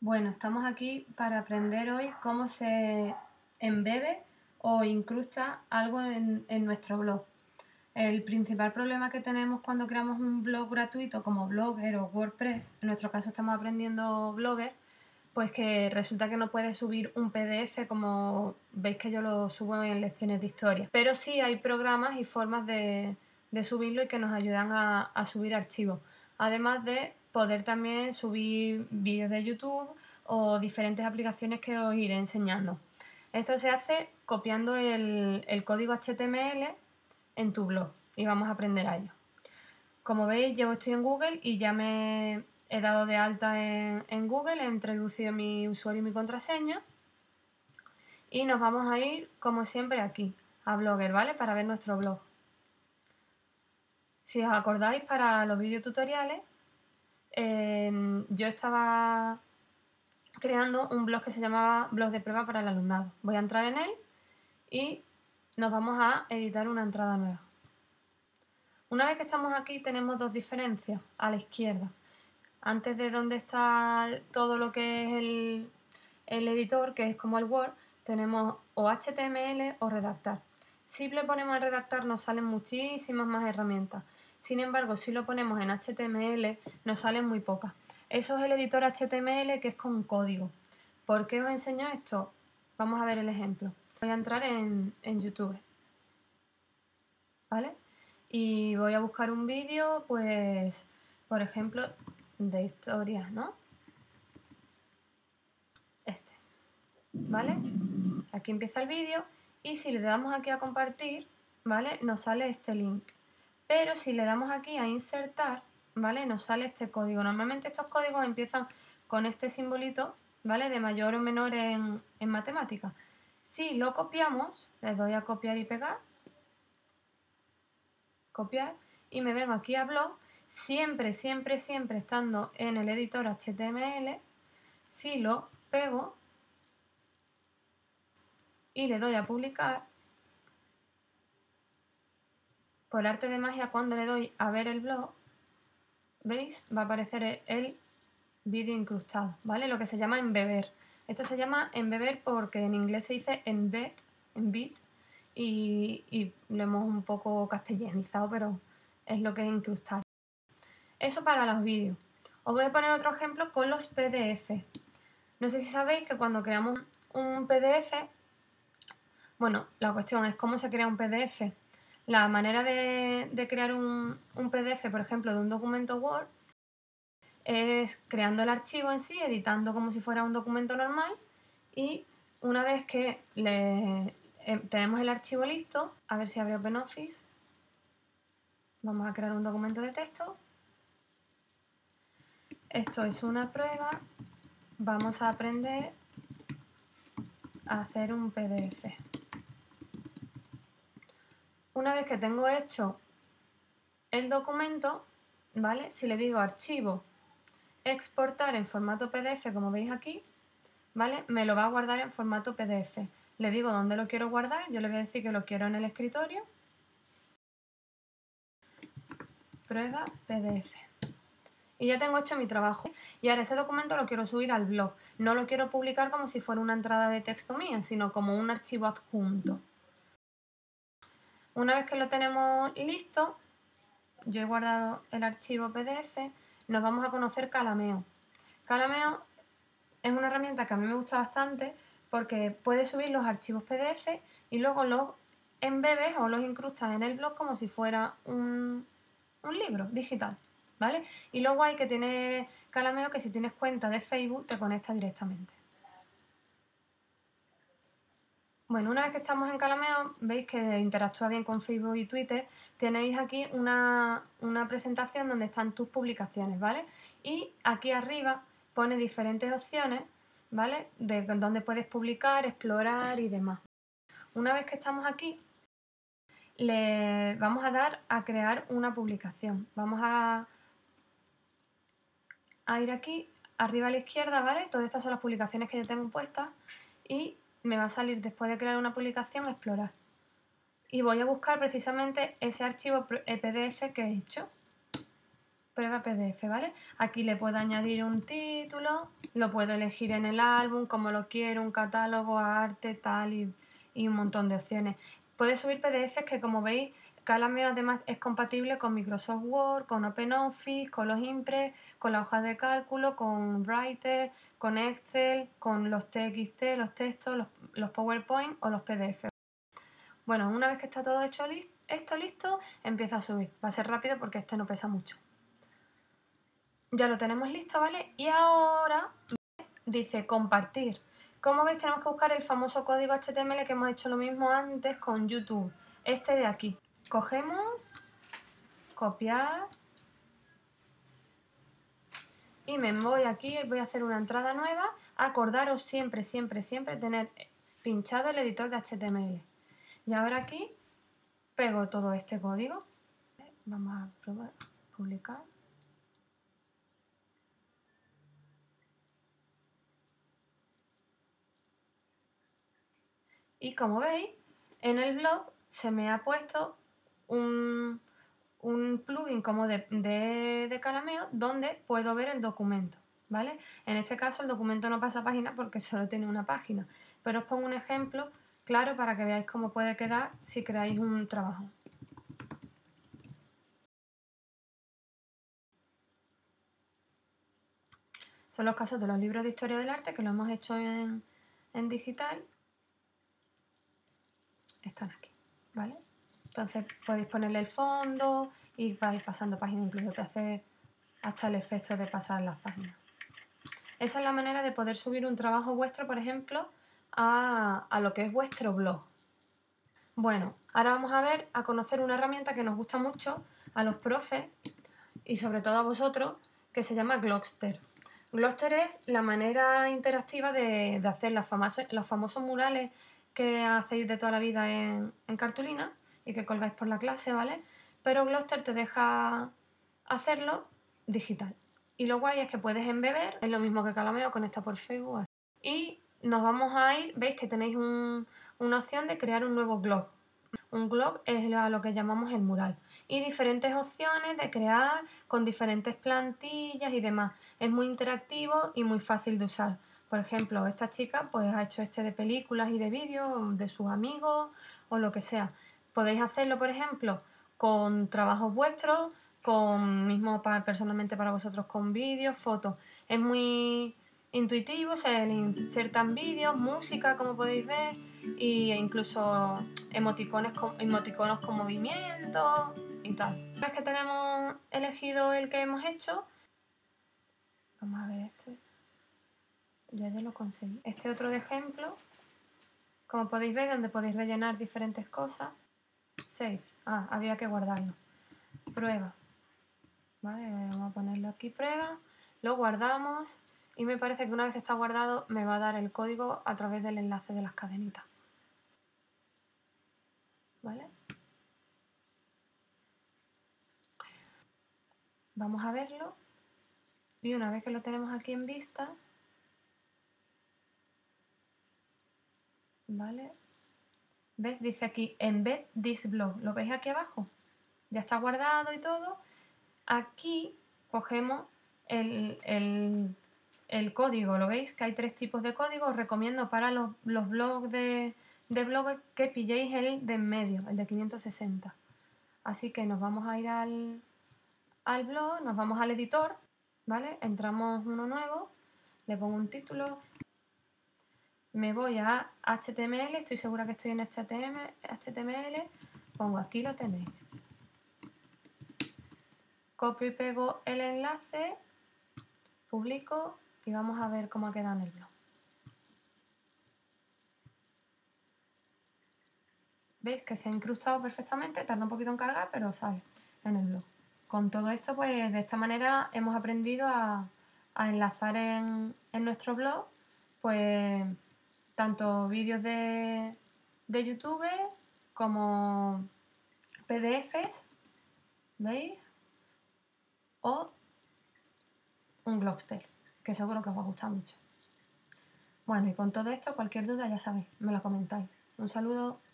Bueno, estamos aquí para aprender hoy cómo se embebe o incrusta algo en nuestro blog. El principal problema que tenemos cuando creamos un blog gratuito como Blogger o WordPress, en nuestro caso estamos aprendiendo Blogger, pues que resulta que no puedes subir un PDF como veis que yo lo subo en lecciones de historia. Pero sí hay programas y formas de subirlo y que nos ayudan a subir archivos. Además de poder también subir vídeos de YouTube o diferentes aplicaciones que os iré enseñando. Esto se hace copiando el código HTML en tu blog y vamos a aprender a ello. Como veis, yo estoy en Google y ya me he dado de alta en Google, he introducido mi usuario y mi contraseña y nos vamos a ir, como siempre, aquí, a Blogger, ¿vale? Para ver nuestro blog. Si os acordáis, para los videotutoriales, yo estaba creando un blog que se llamaba Blog de prueba para el alumnado. Voy a entrar en él y nos vamos a editar una entrada nueva. Una vez que estamos aquí tenemos dos diferencias a la izquierda. Antes de donde está todo lo que es el editor, que es como el Word, tenemos o HTML o redactar. Si le ponemos en redactar nos salen muchísimas más herramientas. Sin embargo, si lo ponemos en HTML nos salen muy pocas. Eso es el editor HTML, que es con código. ¿Por qué os enseño esto? Vamos a ver el ejemplo. Voy a entrar en YouTube, ¿vale? Y voy a buscar un vídeo, pues, por ejemplo, de historia, ¿no? Este, ¿vale? Aquí empieza el vídeo y si le damos aquí a compartir, ¿vale? Nos sale este link. Pero si le damos aquí a insertar, ¿vale? Nos sale este código. Normalmente estos códigos empiezan con este simbolito, ¿vale? De mayor o menor en matemáticas. Si lo copiamos, le doy a copiar y pegar, copiar, y me vengo aquí a blog, siempre estando en el editor HTML. Si lo pego y le doy a publicar, por arte de magia, cuando le doy a ver el blog, ¿veis? Va a aparecer el vídeo incrustado, ¿vale? Lo que se llama embeber. Esto se llama embeber porque en inglés se dice embed, y lo hemos un poco castellanizado, pero es lo que es incrustar. Eso para los vídeos. Os voy a poner otro ejemplo con los PDF. No sé si sabéis que cuando creamos un PDF, bueno, la cuestión es cómo se crea un PDF. La manera de crear un PDF, por ejemplo, de un documento Word, es creando el archivo en sí, editando como si fuera un documento normal, y una vez que tenemos el archivo listo, a ver si abre OpenOffice, vamos a crear un documento de texto. Esto es una prueba, vamos a aprender a hacer un PDF. Una vez que tengo hecho el documento, ¿vale? Si le digo archivo, exportar en formato PDF, como veis aquí, ¿vale? Me lo va a guardar en formato PDF. Le digo dónde lo quiero guardar, yo le voy a decir que lo quiero en el escritorio. Prueba PDF. Y ya tengo hecho mi trabajo. Y ahora ese documento lo quiero subir al blog. No lo quiero publicar como si fuera una entrada de texto mía, sino como un archivo adjunto. Una vez que lo tenemos listo, yo he guardado el archivo PDF, nos vamos a conocer Calameo. Calameo es una herramienta que a mí me gusta bastante porque puedes subir los archivos PDF y luego los embebes o los incrustas en el blog como si fuera un libro digital, ¿vale? Y luego hay que tener Calameo, que si tienes cuenta de Facebook te conecta directamente. Bueno, una vez que estamos en Calameo, veis que interactúa bien con Facebook y Twitter. Tenéis aquí una presentación donde están tus publicaciones, ¿vale? Y aquí arriba pone diferentes opciones, ¿vale? De donde puedes publicar, explorar y demás. Una vez que estamos aquí, le vamos a dar a crear una publicación. Vamos a ir aquí, arriba a la izquierda, ¿vale? Todas estas son las publicaciones que yo tengo puestas y me va a salir, después de crear una publicación, explorar. Y voy a buscar precisamente ese archivo PDF que he hecho. prueba PDF, ¿vale? Aquí le puedo añadir un título, lo puedo elegir en el álbum, como lo quiero, un catálogo, arte, tal, y un montón de opciones. Puede subir PDFs que, como veis, Calameo además es compatible con Microsoft Word, con OpenOffice, con los Impress, con la hoja de cálculo, con Writer, con Excel, con los TXT, los textos, los PowerPoint o los PDF. Bueno, una vez que está todo hecho esto listo, empieza a subir. Va a ser rápido porque este no pesa mucho. Ya lo tenemos listo, ¿vale? Y ahora dice compartir. Como veis, tenemos que buscar el famoso código HTML que hemos hecho lo mismo antes con YouTube. Este de aquí. Cogemos, copiar y me voy aquí, voy a hacer una entrada nueva. Acordaros siempre, siempre, siempre tener pinchado el editor de HTML. Y ahora aquí pego todo este código. Vamos a probar, publicar. Y como veis, en el blog se me ha puesto un plugin como de Calameo donde puedo ver el documento, ¿vale? En este caso el documento no pasa página porque solo tiene una página, pero os pongo un ejemplo claro para que veáis cómo puede quedar si creáis un trabajo. Son los casos de los libros de historia del arte que lo hemos hecho en digital. Están aquí, ¿vale? Entonces podéis ponerle el fondo y vais pasando páginas, incluso te hace hasta el efecto de pasar las páginas. Esa es la manera de poder subir un trabajo vuestro, por ejemplo, a lo que es vuestro blog. Bueno, ahora vamos a conocer una herramienta que nos gusta mucho a los profes y sobre todo a vosotros, que se llama Glogster. Glogster es la manera interactiva de hacer los famosos murales que hacéis de toda la vida en cartulina y que colgáis por la clase, ¿vale? Pero Glogster te deja hacerlo digital. Y lo guay es que puedes embeber, es lo mismo que Calameo, conecta por Facebook. Y nos vamos a ir, veis que tenéis una opción de crear un nuevo blog. Un blog es a lo que llamamos el mural. Y diferentes opciones de crear con diferentes plantillas y demás. Es muy interactivo y muy fácil de usar. Por ejemplo, esta chica pues ha hecho este de películas y de vídeos de sus amigos o lo que sea. Podéis hacerlo, por ejemplo, con trabajos vuestros, con mismo personalmente para vosotros con vídeos, fotos. Es muy intuitivo, se le insertan vídeos, música, como podéis ver, e incluso emoticonos con movimientos y tal. Una vez que tenemos elegido el que hemos hecho, vamos a ver este, yo ya lo conseguí. Este otro de ejemplo, como podéis ver, donde podéis rellenar diferentes cosas. Save, había que guardarlo. Prueba, vale, vamos a ponerlo aquí, prueba, lo guardamos y me parece que una vez que está guardado me va a dar el código a través del enlace de las cadenitas. ¿Vale? Vamos a verlo y una vez que lo tenemos aquí en vista, ¿vale? ¿Ves? Dice aquí embed this blog. ¿Lo veis aquí abajo? Ya está guardado y todo. Aquí cogemos el código. ¿Lo veis? Que hay 3 tipos de código. Os recomiendo para los blogs de blog que pilléis el de en medio, el de 560. Así que nos vamos a ir al blog, nos vamos al editor, ¿vale? Entramos uno nuevo, le pongo un título, me voy a HTML, estoy segura que estoy en HTML, pongo aquí lo tenéis. Copio y pego el enlace, publico y vamos a ver cómo ha quedado en el blog. ¿Veis que se ha incrustado perfectamente? Tarda un poquito en cargar, pero sale en el blog. Con todo esto, pues de esta manera hemos aprendido a enlazar en nuestro blog, pues tanto vídeos de YouTube como PDFs, ¿veis? O un Glogster, que seguro que os va a gustar mucho. Bueno, y con todo esto, cualquier duda ya sabéis, me lo comentáis. Un saludo.